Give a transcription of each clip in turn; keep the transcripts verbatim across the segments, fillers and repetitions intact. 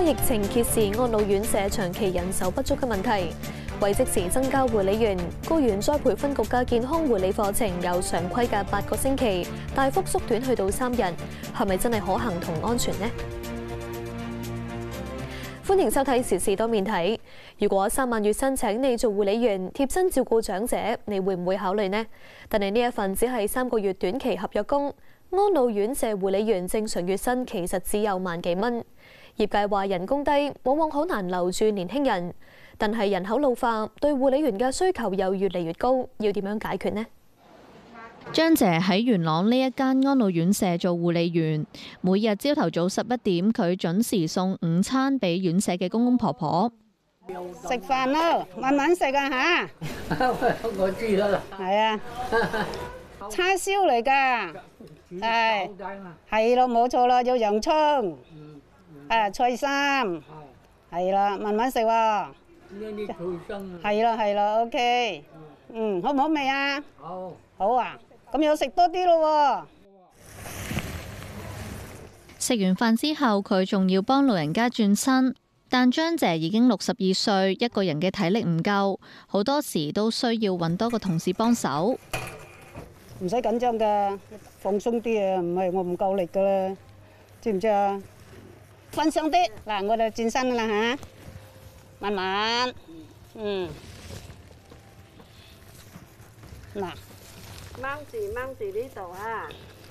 疫情揭示安老院舍長期人手不足嘅問題，為即時增加護理員，僱員再培訓局嘅健康護理課程由常規嘅八個星期大幅縮短去到三日，係咪真係可行同安全呢？歡迎收睇時事多面睇。如果三萬月薪請你做護理員，貼身照顧長者，你會唔會考慮呢？但係呢一份只係三個月短期合約工，安老院舍護理員正常月薪其實只有萬幾蚊。業界話人工低，往往好難留住年輕人。但係人口老化，對護理員嘅需求又越嚟越高，要點樣解決呢？ 張姐喺元朗呢一間安老院舍做護理員，每日朝頭早十一點，佢準時送午餐俾院舍嘅公公婆婆。 食飯咯，慢慢食啊吓！ 我知啦。 係啊，叉燒嚟㗎，係係咯，冇錯啦，有洋葱，誒菜心，係啦，慢慢食喎。係啦係啦 ，OK， 嗯，好唔好味啊？好。好啊，咁要食多啲咯喎。 食完飯之後，佢仲要幫老人家轉身，但張姐已經六十二歲，一個人嘅體力唔夠，好多時都需要揾多個同事幫手。 唔使緊張㗎，放鬆啲啊，唔係我唔夠力㗎啦，知唔知啊？放鬆啲，嗱，我哋轉身啦嚇，慢慢，嗯，嗱。掹住掹住呢度啊！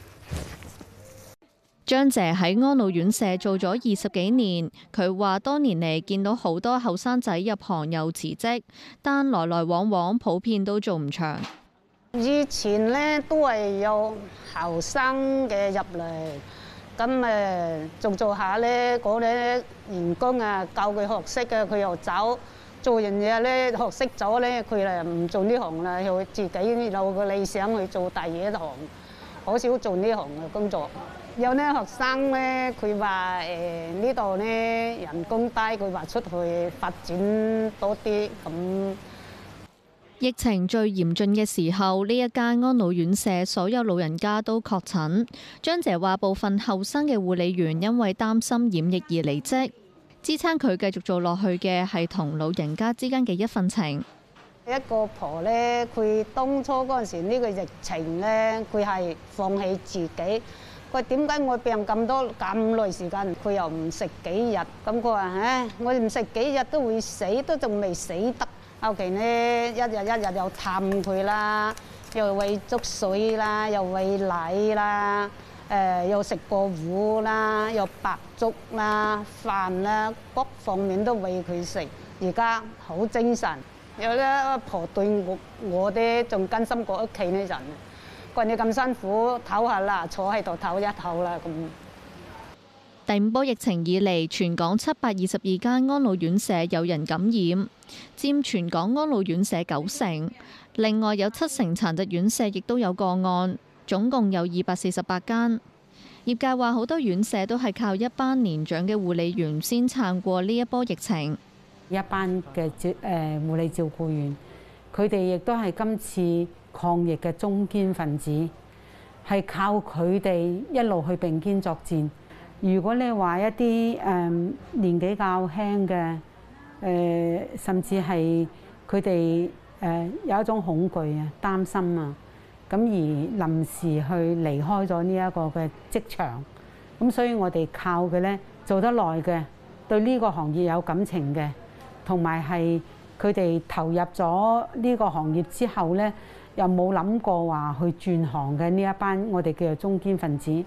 張姐喺安老院舍做咗二十幾年，佢話多年嚟見到好多後生仔入行又辭職，但來來往往普遍都做唔長。 以前呢都係有後生嘅入嚟，咁誒做做下呢嗰啲員工啊教佢學識嘅，佢又走。做人嘢咧，學識咗咧，佢誒唔做呢行啦，佢自己有個理想去做第二一行，好少做呢行嘅工作。有呢學生咧，佢話誒呢度咧人工低，佢話出去發展多啲咁。 疫情最嚴峻嘅時候，呢一間安老院舍所有老人家都確診。張姐話部分後生嘅護理員因為擔心染疫而離職。支撐佢繼續做落去嘅係同老人家之間嘅一份情。 一個婆咧，佢當初嗰陣時呢個疫情咧，佢係放棄自己。佢點解我病咁多咁耐時間，佢又唔食幾日？咁佢話：唉，我唔食幾日都會死，都仲未死得。後期呢，一日一日又探佢啦，又餵粥水啦，又餵奶啦。誒、呃、又食過糊啦，又白粥啦、飯啦，各方面都餵佢食。而家好精神，有啲阿婆對我我哋仲甘心過屋企啲人。佢話你咁辛苦，唞下啦，坐喺度唞一唞啦咁。 第五波疫情以嚟，全港七百二十二間安老院舍有人感染，佔全港安老院舍九成。另外有七成殘疾院舍亦都有個案。總共有二百四十八間。業界話好多院舍都係靠一班年長嘅護理員先撐過呢一波疫情。 一班嘅照誒護理照顧員，佢哋亦都係今次抗疫嘅中堅分子，係靠佢哋一路去並肩作戰。如果你話一啲誒年紀較輕嘅誒，甚至係佢哋誒有一種恐懼啊、擔心啊。咁而臨時去離開咗呢一個嘅職場，咁所以我哋靠嘅咧做得耐嘅，對呢個行業有感情嘅，同埋係佢哋投入咗呢個行業之後咧，又冇諗過話去轉行嘅呢一班我哋叫做中堅分子。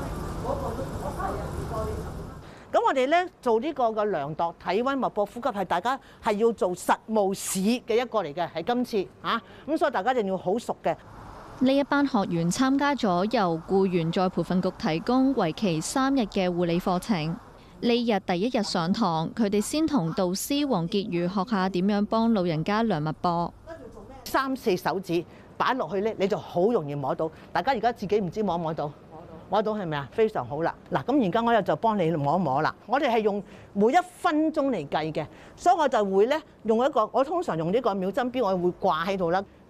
咁我哋咧做呢個嘅量度體温、脈搏、呼吸係大家係要做實務試嘅一個嚟嘅，係今次嚇，咁所以大家一定要好熟嘅。 呢一班學員參加咗由僱員再培訓局提供為期三日嘅護理課程。呢日第一日上堂，佢哋先同導師黃潔如學下點樣幫老人家量脈搏。 三四手指擺落去咧，你就好容易摸到。大家而家自己唔知摸唔摸到？摸到係咪啊？非常好啦！嗱，咁而家我又就幫你摸一摸啦。我哋係用每一分鐘嚟計嘅，所以我就會咧用一個，我通常用呢個秒針錶，我會掛喺度啦。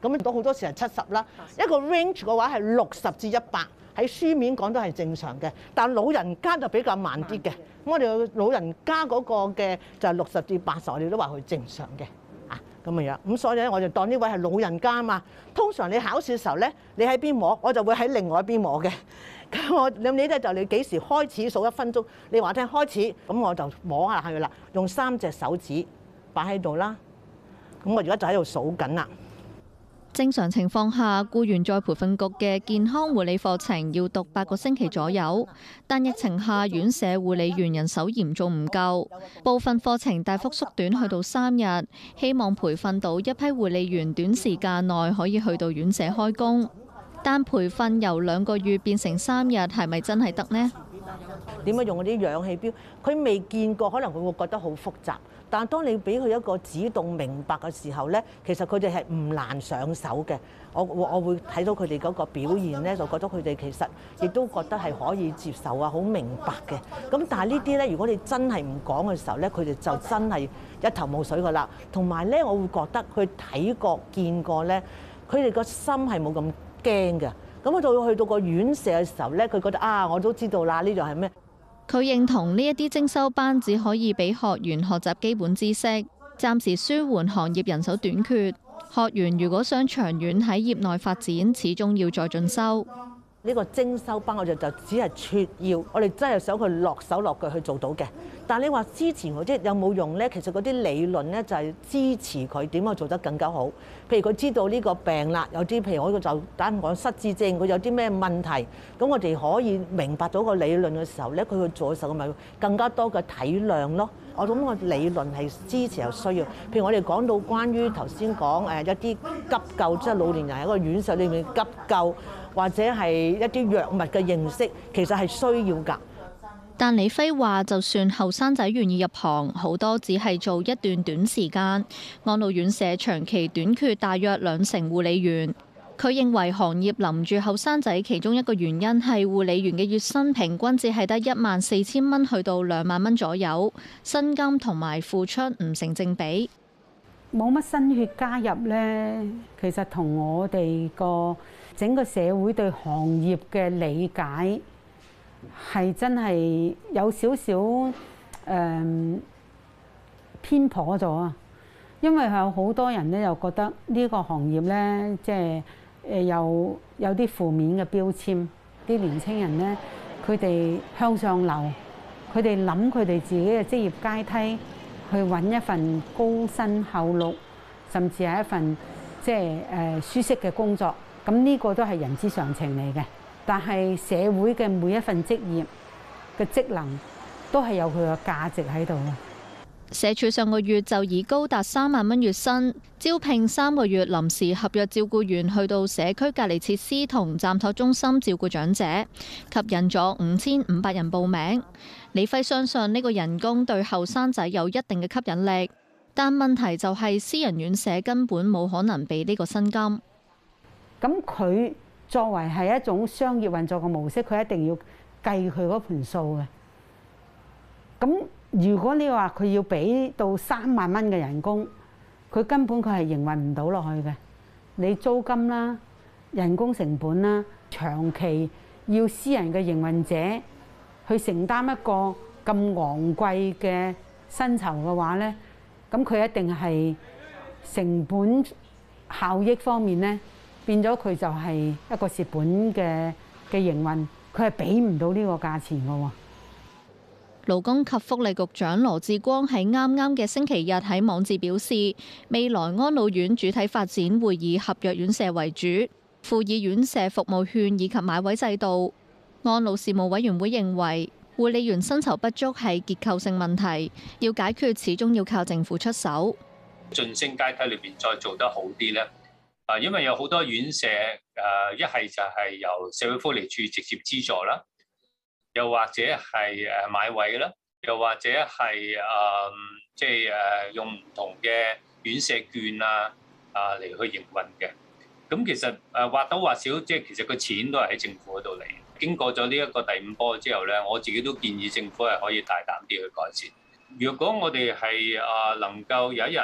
咁到好多時係七十啦。一個 range 嘅話係六十至一百，喺書面講都係正常嘅。但老人家就比較慢啲嘅。我哋老人家嗰個嘅就係六十至八十，我哋都話佢正常嘅。咁嘅樣，咁所以咧我就當呢位係老人家嘛。通常你考試嘅時候咧，你喺邊摸，我就會喺另外一邊摸嘅。咁我咁你咧就你幾時開始數一分鐘？你話聽開始，咁我就摸下去啦。用三隻手指擺喺度啦。咁我而家就喺度數緊啦。 正常情況下，僱員再培訓局嘅健康護理課程要讀八個星期左右，但疫情下院舍護理員人手嚴重唔夠，部分課程大幅縮短去到三日，希望培訓到一批護理員短時間內可以去到院舍開工。但培訓由兩個月變成三日，係咪真係得呢？ 點樣用嗰啲氧氣錶？佢未見過，可能佢會覺得好複雜。但係當你俾佢一個指動明白嘅時候咧，其實佢哋係唔難上手嘅。我我我會睇到佢哋嗰個表現咧，就覺得佢哋其實亦都覺得係可以接受啊，好明白嘅。咁但係呢啲咧，如果你真係唔講嘅時候咧，佢哋就真係一頭霧水㗎啦。同埋咧，我會覺得佢睇過見過咧，佢哋個心係冇咁驚嘅。咁到去到個院舍嘅時候咧，佢覺得啊，我都知道啦，呢度係咩？ 佢認同呢一啲精修班只可以俾學員學習基本知識，暫時舒緩行業人手短缺。學員如果想長遠喺業內發展，始終要再進修。 呢個精修班我哋就只係撮要，我哋真係想佢落手落腳去做到嘅。但係你話支持嗰啲有冇用呢？其實嗰啲理論呢，就係支持佢點樣做得更加好。譬如佢知道呢個病啦，有啲譬如我呢個就單講失智症，佢有啲咩問題，咁我哋可以明白到個理論嘅時候呢，佢去做嘅時候咪更加多嘅體諒咯。我諗個理論係支持又需要。譬如我哋講到關於頭先講誒一啲急救，即係老年人喺個院舍裏面急救，或者係一啲藥物嘅認識，其實係需要㗎。 但李輝話，就算後生仔願意入行，好多只係做一段短時間。安老院舍長期短缺大約兩成護理員。佢認為行業臨住後生仔，其中一個原因係護理員嘅月薪平均只係得一萬四千蚊去到兩萬蚊左右，薪金同埋付出唔成正比。 冇乜新血加入呢，其實同我哋個整個社會對行業嘅理解係真係有少少誒偏頗咗啊！因為有好多人咧又覺得呢個行業咧，即係誒有有啲負面嘅標籤。啲年青人咧，佢哋向上流，佢哋諗佢哋自己嘅職業階梯，去揾一份高薪厚祿，甚至係一份即係誒舒適嘅工作。咁呢個都係人之常情嚟嘅。但係社會嘅每一份職業嘅職能都係有佢嘅價值喺度嘅。 社署上個月就以高達三萬蚊月薪招聘三個月臨時合約照顧員去到社區隔離設施同暫託中心照顧長者，吸引咗五千五百人報名。李輝相信呢個人工對後生仔有一定嘅吸引力，但問題就係私人院舍根本冇可能俾呢個薪金。 咁佢作為係一種商業運作嘅模式，佢一定要計佢嗰盤數嘅。咁如果你話佢要俾到三萬蚊嘅人工，佢根本佢係營運唔到落去嘅。你租金啦、人工成本啦，長期要私人嘅營運者去承擔一個咁昂貴嘅薪酬嘅話咧，咁佢一定係成本效益方面咧，變咗佢就係一個蝕本嘅嘅營運，佢係俾唔到呢個價錢嘅喎。 勞工及福利局長羅致光喺啱啱嘅星期日喺網誌表示，未來安老院主體發展會以合約院舍為主，輔以院舍服務券以及買位制度。安老事務委員會認為，護理員薪酬不足係結構性問題，要解決始終要靠政府出手。 晉升階梯裏邊再做得好啲咧，啊，因為有好多院舍誒，一係就係由社會福利署直接資助啦。又或者係誒買位啦，又或者係誒即係誒用唔同嘅院舍券啊啊嚟去營運嘅。咁其實誒或多或少，即係其實個錢都係喺政府嗰度嚟。經過咗呢一個第五波之後咧，我自己都建議政府係可以大膽啲去改善。如果我哋係啊能夠有一日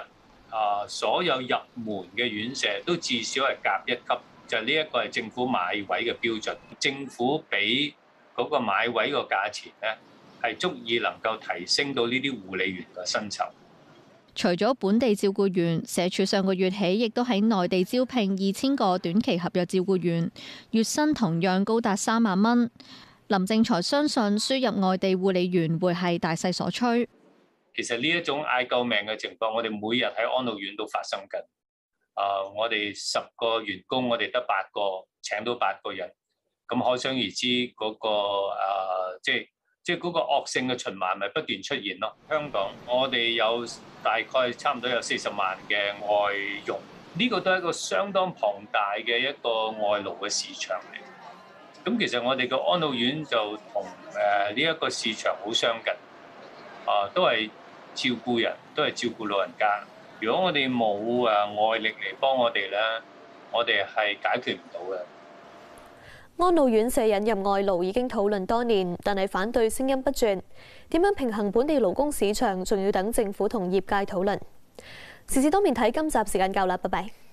啊，所有入門嘅院舍都至少係甲一級，就呢一個係政府買位嘅標準。政府俾嗰個買位個價錢咧，係足以能夠提升到呢啲護理員嘅薪酬。 除咗本地照顧員，社署上個月起亦都喺內地招聘二千個短期合約照顧員，月薪同樣高達三萬蚊。林正財相信輸入外地護理員會係大勢所趨。 其實呢一種嗌救命嘅情況，我哋每日喺安老院都發生緊。啊，我哋十個員工，我哋得八個，請到八個人，咁可想而知嗰個啊，即係即係嗰個惡性嘅循環咪不斷出現咯。香港我哋有大概差唔多有四十萬嘅外傭，呢個都係一個相當龐大嘅一個外勞嘅市場嚟。咁其實我哋個安老院就同誒呢一個市場好相近，啊，都係照顧人，都係照顧老人家。如果我哋冇誒外力嚟幫我哋咧，我哋係解決唔到嘅。 安老院舍引入外勞已經討論多年，但係反對聲音不絕。點樣平衡本地勞工市場，仲要等政府同業界討論。時事多面睇，今集時間夠啦，拜拜。